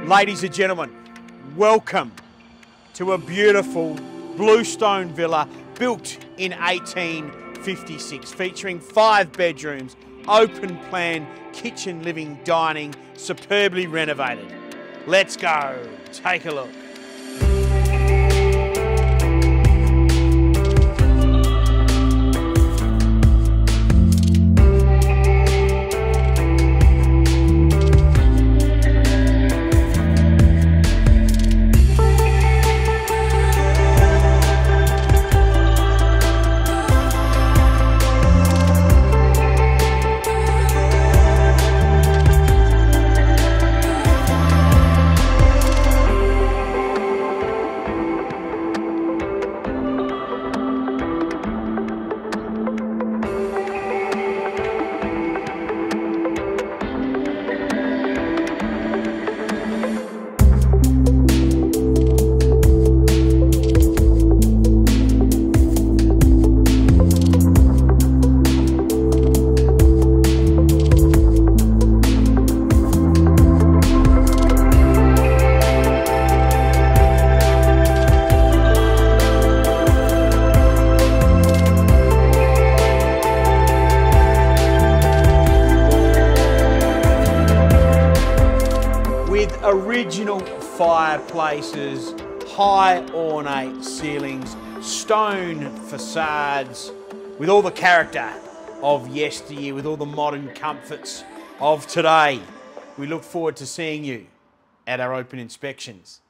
Ladies and gentlemen, welcome to a beautiful bluestone villa built in 1856, featuring 5 bedrooms, open plan, kitchen, living, dining, superbly renovated. Let's go, take a look. With original fireplaces, high ornate ceilings, stone facades, with all the character of yesteryear, with all the modern comforts of today. We look forward to seeing you at our open inspections.